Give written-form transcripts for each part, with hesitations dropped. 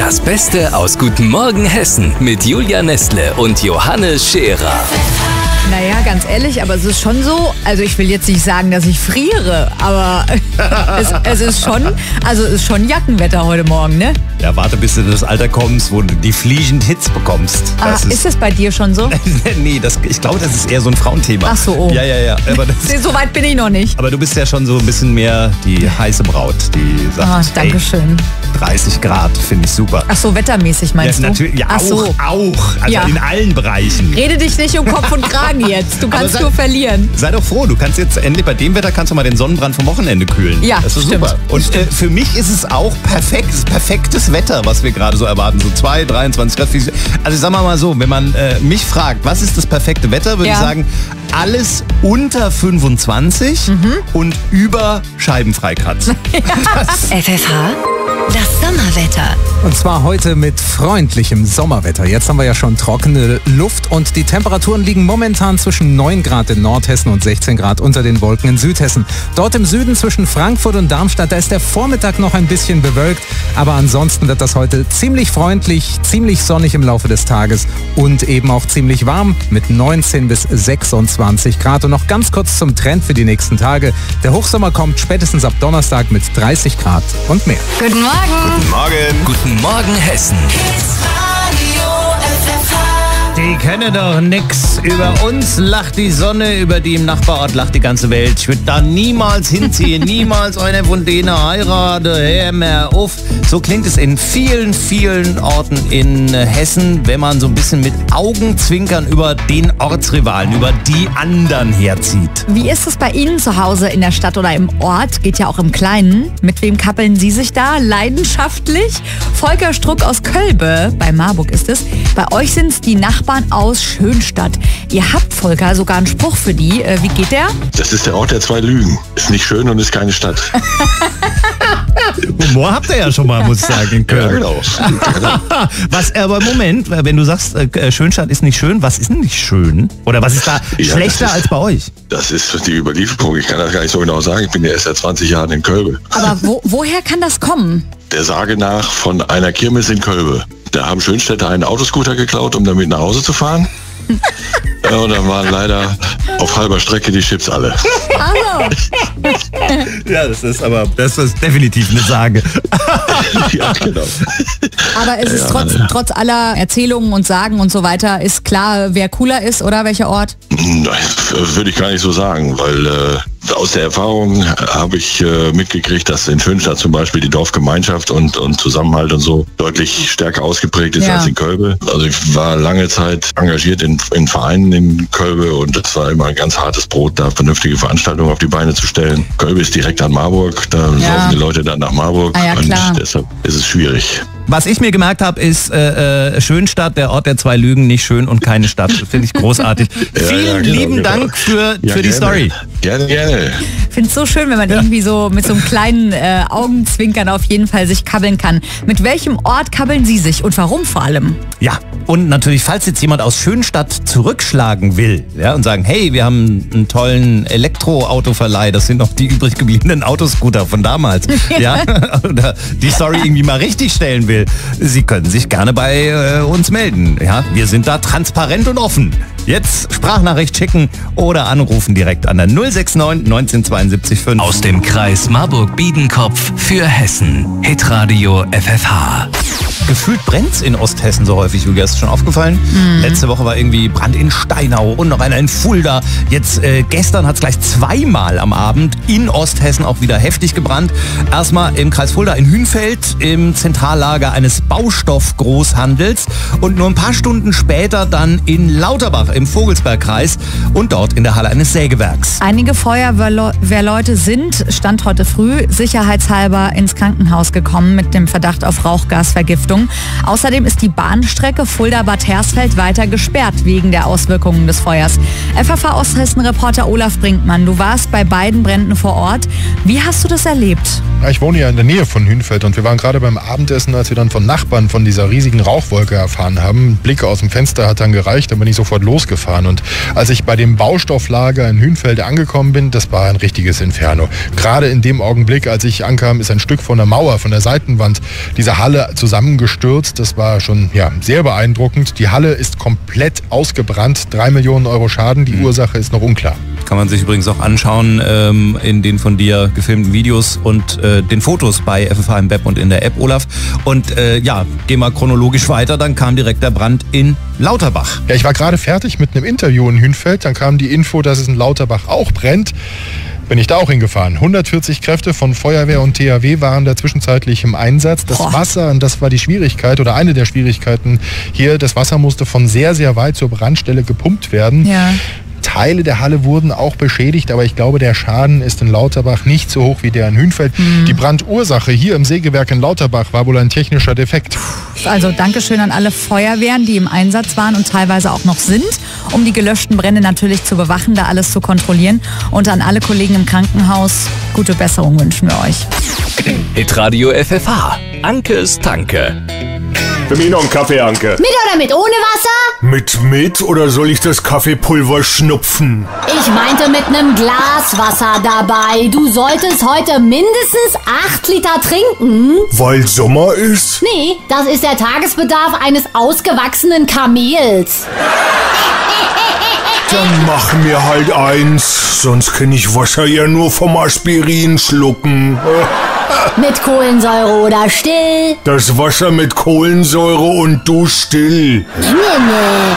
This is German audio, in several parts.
Das Beste aus Guten Morgen Hessen mit Julia Nestle und Johannes Scherer. Naja, ganz ehrlich, aber es ist schon so, also ich will jetzt nicht sagen, dass ich friere, aber es ist schon Jackenwetter heute Morgen, ne? Ja, warte, bis du in das Alter kommst, wo du die fliegend Hits bekommst. Ist das bei dir schon so? Nee, ich glaube, das ist eher so ein Frauenthema. Ach so, oh. Ja. Aber so weit bin ich noch nicht. Aber du bist ja schon so ein bisschen mehr die heiße Braut, die sagt, danke schön. 30 Grad, finde ich super. Ach so, wettermäßig meinst du? Natürlich, ja, Ach so. auch. Also in allen Bereichen. Rede dich nicht um Kopf und Kragen jetzt. Du kannst nur verlieren. Sei doch froh, du kannst jetzt endlich bei dem Wetter kannst du mal den Sonnenbrand vom Wochenende kühlen. Ja, das ist stimmt. Super. Und für mich ist es auch perfektes Wetter, was wir gerade so erwarten. So 2, 23 Grad. Also sagen wir mal so, wenn man mich fragt, was ist das perfekte Wetter, würde ich sagen, alles unter 25 und über Scheibenfreikratzen. FFH, das Sommerwetter. Und zwar heute mit freundlichem Sommerwetter. Jetzt haben wir ja schon trockene Luft und die Temperaturen liegen momentan zwischen 9 Grad in Nordhessen und 16 Grad unter den Wolken in Südhessen. Dort im Süden zwischen Frankfurt und Darmstadt, da ist der Vormittag noch ein bisschen bewölkt, aber ansonsten wird das heute ziemlich freundlich, ziemlich sonnig im Laufe des Tages und eben auch ziemlich warm mit 19 bis 26 Grad. Und noch ganz kurz zum Trend für die nächsten Tage. Der Hochsommer kommt spätestens ab Donnerstag mit 30 Grad und mehr. Guten Morgen. Guten Morgen. Guten Morgen Hessen. Die können doch nix. Über uns lacht die Sonne, über die im Nachbarort lacht die ganze Welt. Ich würde da niemals hinziehen, niemals eine von denen heiraten. Hör mir auf. So klingt es in vielen, vielen Orten in Hessen, wenn man so ein bisschen mit Augenzwinkern über den Ortsrivalen, über die anderen herzieht. Wie ist es bei Ihnen zu Hause in der Stadt oder im Ort? Geht ja auch im Kleinen. Mit wem kappeln Sie sich da leidenschaftlich? Volker Struck aus Kölbe, bei Marburg ist es. Bei euch sind es die Nachbarn aus Schönstadt. Ihr habt, Volker, sogar einen Spruch für die. Wie geht der? Das ist der Ort der 2 Lügen. Ist nicht schön und ist keine Stadt. Humor habt ihr ja schon mal, muss ich sagen, in Köln. Ja, genau. Was, aber Moment, wenn du sagst, Schönstadt ist nicht schön, was ist denn nicht schön? Oder was ist da schlechter als bei euch? Das ist die Überlieferung. Ich kann das gar nicht so genau sagen. Ich bin ja erst seit 20 Jahren in Kölbe. Aber woher kann das kommen? Der Sage nach von einer Kirmes in Kölbe. Da haben Schönstädter einen Autoscooter geklaut, um damit nach Hause zu fahren. Und dann waren leider auf halber Strecke die Chips alle. Hallo. Ja, das ist definitiv eine Sage. Ja, genau. Aber es ist trotz aller Erzählungen und Sagen und so weiter, ist klar, wer cooler ist oder welcher Ort? Nein, würde ich gar nicht so sagen, weil aus der Erfahrung habe ich mitgekriegt, dass in Schönstadt zum Beispiel die Dorfgemeinschaft und Zusammenhalt und so deutlich stärker ausgeprägt ist als in Kölbe. Also ich war lange Zeit engagiert in Vereinen in Kölbe und es war immer ein ganz hartes Brot, da vernünftige Veranstaltungen auf die Beine zu stellen. Kölbe ist direkt an Marburg, da laufen die Leute dann nach Marburg und deshalb ist es schwierig. Was ich mir gemerkt habe, ist Schönstadt, der Ort der 2 Lügen, nicht schön und keine Stadt. Das finde ich großartig. Vielen lieben Dank für die Story. Gerne. Ich finde es so schön, wenn man irgendwie so mit so einem kleinen Augenzwinkern auf jeden Fall sich kabbeln kann. Mit welchem Ort kabbeln Sie sich und warum vor allem? Ja, und natürlich, falls jetzt jemand aus Schönstadt zurückschlagen will, und sagen, hey, wir haben einen tollen Elektroautoverleih, das sind noch die übrig gebliebenen Autoscooter von damals, oder die Story irgendwie mal richtig stellen will, Sie können sich gerne bei uns melden. Ja, wir sind da transparent und offen. Jetzt Sprachnachricht schicken oder anrufen direkt an der 069 1972 5. Aus dem Kreis Marburg-Biedenkopf für Hessen. Hitradio FFH. Gefühlt brennt's in Osthessen so häufig, Julia, ist schon aufgefallen? Letzte Woche war irgendwie Brand in Steinau und noch einer in Fulda. Jetzt gestern hat es gleich 2-mal am Abend in Osthessen auch wieder heftig gebrannt. Erstmal im Kreis Fulda in Hünfeld im Zentrallager eines Baustoffgroßhandels und nur ein paar Stunden später dann in Lauterbach im Vogelsbergkreis und dort in der Halle eines Sägewerks. Einige Feuerwehrleute sind, Stand heute früh, sicherheitshalber ins Krankenhaus gekommen mit dem Verdacht auf Rauchgasvergiftung. Außerdem ist die Bahnstrecke Fulda-Bad Hersfeld weiter gesperrt wegen der Auswirkungen des Feuers. FFH Osthessen-Reporter Olaf Brinkmann, du warst bei beiden Bränden vor Ort. Wie hast du das erlebt? Ich wohne ja in der Nähe von Hünfeld und wir waren gerade beim Abendessen, als wir dann von Nachbarn von dieser riesigen Rauchwolke erfahren haben. Ein Blick aus dem Fenster hat dann gereicht, dann bin ich sofort losgefahren. Und als ich bei dem Baustofflager in Hünfeld angekommen bin, das war ein richtiges Inferno. Gerade in dem Augenblick, als ich ankam, ist ein Stück von der Mauer, von der Seitenwand dieser Halle zusammengebrochen gestürzt. Das war schon sehr beeindruckend. Die Halle ist komplett ausgebrannt. 3 Millionen Euro Schaden. Die Ursache ist noch unklar. Kann man sich übrigens auch anschauen in den von dir gefilmten Videos und den Fotos bei FFH im Web und in der App, Olaf. Und gehen wir chronologisch weiter. Dann kam direkt der Brand in Lauterbach. Ja, ich war gerade fertig mit einem Interview in Hünfeld. Dann kam die Info, dass es in Lauterbach auch brennt. Bin ich da auch hingefahren. 140 Kräfte von Feuerwehr und THW waren da zwischenzeitlich im Einsatz. Das Wasser, und das war die Schwierigkeit oder eine der Schwierigkeiten hier, das Wasser musste von sehr, sehr weit zur Brandstelle gepumpt werden. Ja. Teile der Halle wurden auch beschädigt, aber ich glaube, der Schaden ist in Lauterbach nicht so hoch wie der in Hünfeld. Die Brandursache hier im Sägewerk in Lauterbach war wohl ein technischer Defekt. Also Dankeschön an alle Feuerwehren, die im Einsatz waren und teilweise auch noch sind, um die gelöschten Brände natürlich zu bewachen, da alles zu kontrollieren. Und an alle Kollegen im Krankenhaus, gute Besserung wünschen wir euch. Hitradio FFH. Ankes Tanke. Für mich noch einen Kaffee, Anke. Mit oder mit ohne Wasser? Mit oder soll ich das Kaffeepulver schnupfen? Ich meinte mit einem Glas Wasser dabei. Du solltest heute mindestens 8 Liter trinken. Weil Sommer ist? Nee, das ist der Tagesbedarf eines ausgewachsenen Kamels. Dann mach mir halt eins, sonst kann ich Wasser ja nur vom Aspirin schlucken. Mit Kohlensäure oder still? Das Wasser mit Kohlensäure und du still. Nee.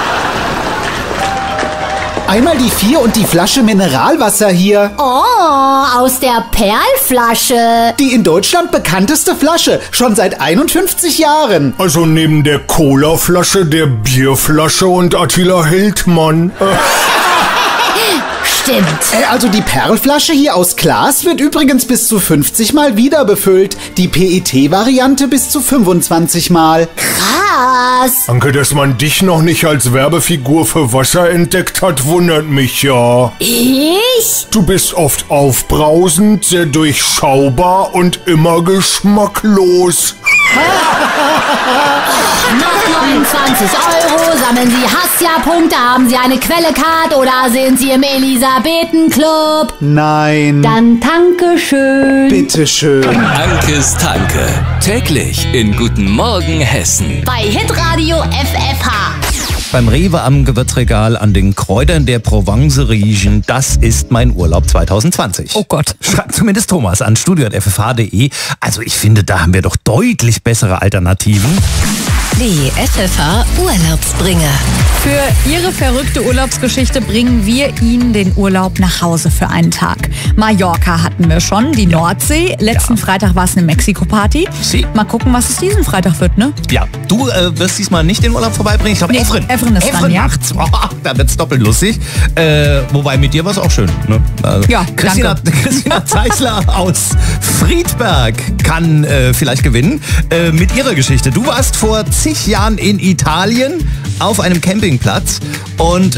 Einmal die 4 und die Flasche Mineralwasser hier. Oh, aus der Perlflasche. Die in Deutschland bekannteste Flasche, schon seit 51 Jahren. Also neben der Colaflasche, der Bierflasche und Attila Hildmann. Stimmt. Also die Perlflasche hier aus Glas wird übrigens bis zu 50 Mal wieder befüllt. Die PET-Variante bis zu 25 Mal. Krass. Anke, dass man dich noch nicht als Werbefigur für Wasser entdeckt hat, wundert mich ja. Ich? Du bist oft aufbrausend, sehr durchschaubar und immer geschmacklos. Nach 29 € sammeln Sie Hassia-Punkte, haben Sie eine Quelle-Card oder sind Sie im Elisabethen-Club? Nein. Dann danke schön. Bitteschön. Ankes Tanke. Täglich in Guten Morgen Hessen. Bei Hitradio FFH. Beim Rewe am Gewürzregal an den Kräutern der Provence riechen, das ist mein Urlaub 2020. Oh Gott. Schreibt zumindest Thomas an studio@ffh.de. Also ich finde, da haben wir doch deutlich bessere Alternativen. Die FFH Urlaubsbringer. Für Ihre verrückte Urlaubsgeschichte bringen wir Ihnen den Urlaub nach Hause für einen Tag. Mallorca hatten wir schon, die Nordsee. Letzten Freitag war es eine Mexiko-Party. Mal gucken, was es diesen Freitag wird, ne? Ja, du wirst diesmal nicht den Urlaub vorbeibringen. Ich glaube, Evren ist dran, ja. macht's. Oh, da wird's doppelt lustig. Wobei, mit dir war es auch schön. Ne? Also, ja, Christina Zeichler aus Friedberg kann vielleicht gewinnen mit ihrer Geschichte. Du warst vor zig Jahren in Italien auf einem Campingplatz und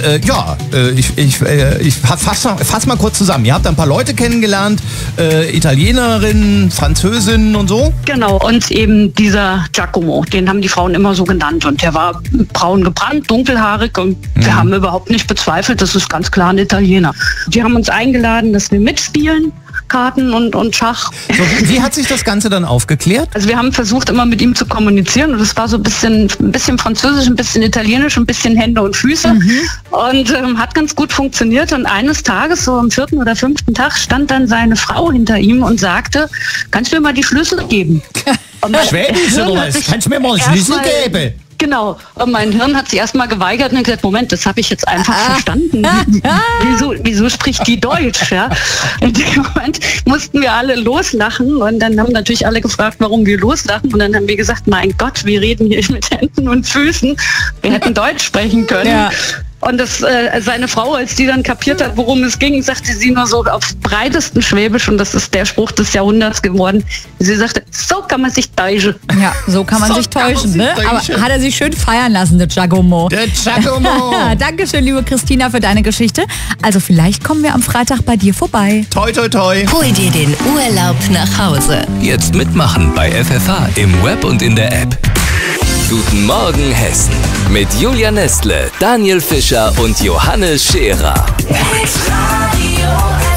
ich fass mal kurz zusammen. Ihr habt ein paar Leute kennengelernt, Italienerinnen, Französinnen und so? Genau, und eben dieser Giacomo, den haben die Frauen immer so genannt und der war braun gebrannt, dunkelhaarig und wir haben überhaupt nicht bezweifelt, das ist ganz klar ein Italiener. Die haben uns eingeladen, dass wir mitspielen. Karten und Schach. So, wie hat sich das Ganze dann aufgeklärt? Also wir haben versucht, immer mit ihm zu kommunizieren und es war so ein bisschen Französisch, ein bisschen Italienisch, ein bisschen Hände und Füße und hat ganz gut funktioniert und eines Tages, so am 4. oder 5. Tag, stand dann seine Frau hinter ihm und sagte, kannst du mir mal die Schlüssel geben? Schwäbisch oder was? Kannst du mir mal Schlüssel geben? Genau, und mein Hirn hat sich erstmal geweigert und hat gesagt, Moment, das habe ich jetzt einfach verstanden. Wieso spricht die Deutsch? Ja? In dem Moment mussten wir alle loslachen und dann haben natürlich alle gefragt, warum wir loslachen und dann haben wir gesagt, mein Gott, wir reden hier mit Händen und Füßen. Wir hätten Deutsch sprechen können. Ja. Und seine Frau, als die dann kapiert hat, worum es ging, sagte sie nur so auf breitesten Schwäbisch, und das ist der Spruch des Jahrhunderts geworden. Sie sagte, so kann man sich täuschen. Ja, so kann man sich täuschen, ne? Aber hat er sich schön feiern lassen, der Giacomo. Der Giacomo. Dankeschön, liebe Christina, für deine Geschichte. Also vielleicht kommen wir am Freitag bei dir vorbei. Toi, toi, toi. Hol dir den Urlaub nach Hause. Jetzt mitmachen bei FFH im Web und in der App. Guten Morgen Hessen mit Julia Nestle, Daniel Fischer und Johannes Scherer. Hitradio